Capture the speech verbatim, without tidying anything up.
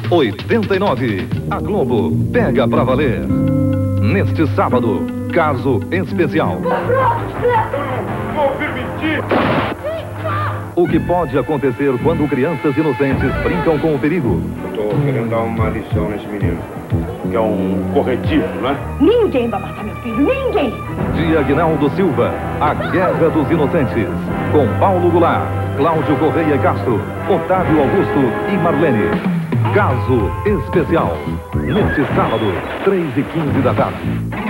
oitenta e nove. A Globo pega pra valer. Neste sábado, caso especial. Vou permitir. O que pode acontecer quando crianças inocentes brincam com o perigo? Estou querendo dar uma lição nesse menino. Que é um corretivo, não é? Ninguém vai matar meu filho, ninguém! De Aguinaldo Silva, A Guerra dos Inocentes. Com Paulo Goulart, Cláudio Correia Castro, Otávio Augusto e Marlene. Caso especial. Neste sábado, três e quinze da tarde.